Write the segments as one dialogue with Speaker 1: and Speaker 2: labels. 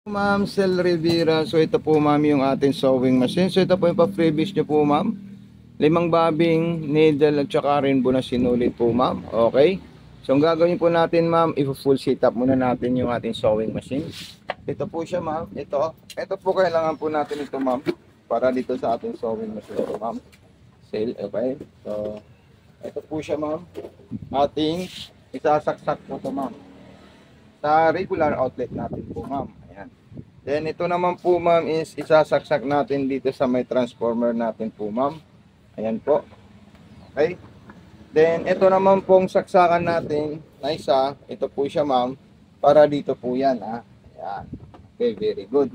Speaker 1: Ma'am Sel Rivera, so ito po ma'am yung ating sewing machine. So ito po yung pa-freebies nyo po ma'am. 5 bobbing, needle at saka rainbow na sinulit po ma'am. Okay. So ang gagawin po natin ma'am, i-full setup muna natin yung ating sewing machine. Ito po siya ma'am. Ito po kailangan po natin ito ma'am. Para dito sa ating sewing machine ito ma'am. Sale, okay. So ito po siya ma'am. Ating isasaksak po ito ma'am. Sa regular outlet natin po ma'am. Ayan. Then ito naman po ma'am is isasaksak natin dito sa may transformer natin po ma'am. Ayan po. Okay. Then ito naman pong saksakan natin na isa. Ito po siya ma'am. Para dito po yan ha. Ayan. Okay, very good.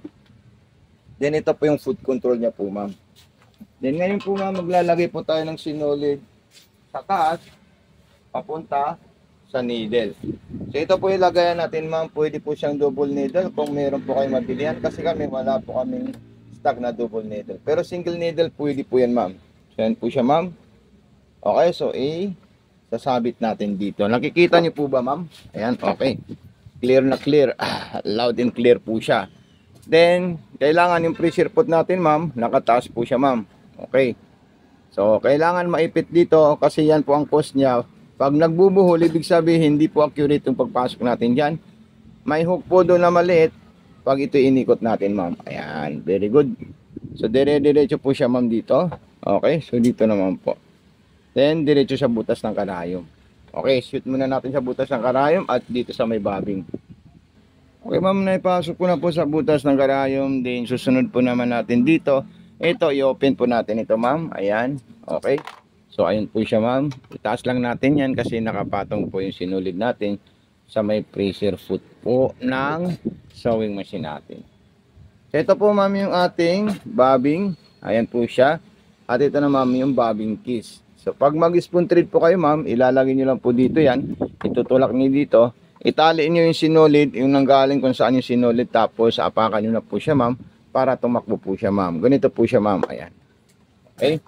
Speaker 1: Then ito po yung foot control niya po ma'am. Then ngayon po ma'am maglalagay po tayo ng sinulid sa taas. Papunta sa needle. So ito po yung lagayan natin ma'am. Pwede po siyang double needle kung meron po kayo mabilihan. Kasi kami wala po kaming stock na double needle. Pero single needle pwede po yan ma'am. So yan po siya ma'am. Okay, so sasabit natin dito. Nakikita niyo po ba ma'am? Ayan, okay. Clear na clear. Loud and clear po siya. Then, kailangan yung pressure pot natin ma'am. Nakataas po siya ma'am. Okay. So, kailangan maipit dito kasi yan po ang cost niya. Pag nagbubuhol, ibig sabihin, hindi po accurate yung pagpasok natin dyan. May hook po doon na maliit pag ito inikot natin, ma'am. Ayan, very good. So, dire-diretso po siya, ma'am, dito. Okay, so dito naman po. Then, diretso sa butas ng karayom. Okay, shoot muna natin sa butas ng karayom at dito sa may bobbing. Okay, ma'am, naipasok po na po sa butas ng karayom. Then, susunod po naman natin dito. Ito, i-open po natin ito, ma'am. Ayan, okay. So, ayun po siya ma'am. Itaas lang natin yan kasi nakapatong po yung sinulid natin sa may pressure foot po ng sewing machine natin. So, ito po ma'am yung ating bobbing. Ayan po siya. At ito na ma'am yung bobbing keys. So, pag mag-spoon thread po kayo ma'am, ilalagay nyo lang po dito yan. Itutulak nyo dito. Italiin nyo yung sinulid, yung nanggaling kung saan yung sinulid. Tapos, apakan nyo na po siya ma'am para tumakbo po siya ma'am. Ganito po siya ma'am. Ayan. Okay.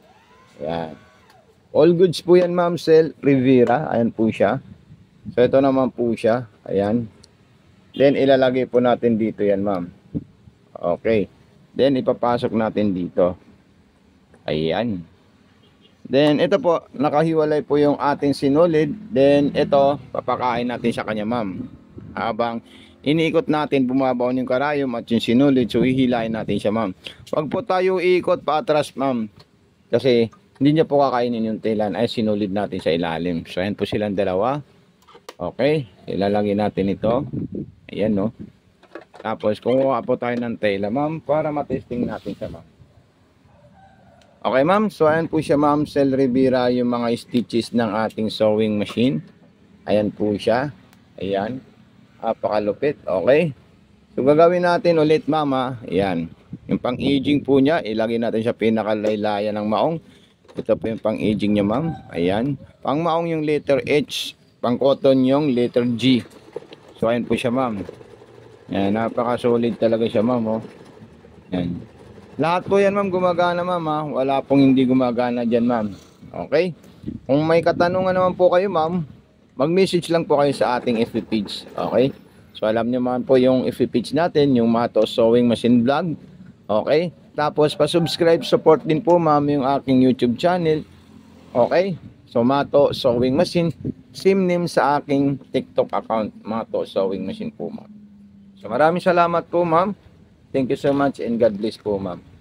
Speaker 1: Ayan. All goods po yan ma'am Sel Rivera. Ayan po siya. So ito naman po siya. Ayan. Then ilalagay po natin dito yan ma'am. Okay. Then ipapasok natin dito. Ayan. Then ito po. Nakahiwalay po yung ating sinulid. Then ito. Papakain natin sa kanya ma'am. Habang iniikot natin bumabaw yung karayom at yung sinulid. So hihilain natin siya ma'am. Huwag po tayo iikot paatras ma'am. Kasi hindi niya po kakainin yung tailan ay sinulid natin sa ilalim. So, ayan po silang dalawa. Okay. Ilalagay natin ito. Ayan, no. Tapos, kumuha po tayo ng taila, ma'am, para matesting natin siya, ma'am. Okay, ma'am. So, ayan po siya, ma'am. Sel Rivera, yung mga stitches ng ating sewing machine. Ayan po siya. Ayan. Apakalupit. Okay. So, gagawin natin ulit, ma'am. Ayan. Yung pang-aging po niya, ilagay natin sa pinakalaylayan ng maong. Ito po yung pang-aging niya ma'am. Ayan. Pang-maong yung letter H. Pang-cotton yung letter G. So ayan po siya ma'am. Ayan. Napaka-solid talaga siya ma'am. Oh. Ayan. Lahat po yan ma'am gumagana ma'am. Ha? Wala pong hindi gumagana dyan ma'am. Okay. Kung may katanungan naman po kayo ma'am, mag-message lang po kayo sa ating FB page. Okay. So alam niyo ma'am po yung FB page natin. Yung Mato Sewing Machine Vlog. Okay. Tapos, pa-subscribe, support din po ma'am yung aking YouTube channel. Okay? So, Mato Sewing Machine. Same name sa aking TikTok account. Mato Sewing Machine po ma'am. So, maraming salamat po ma'am. Thank you so much and God bless po ma'am.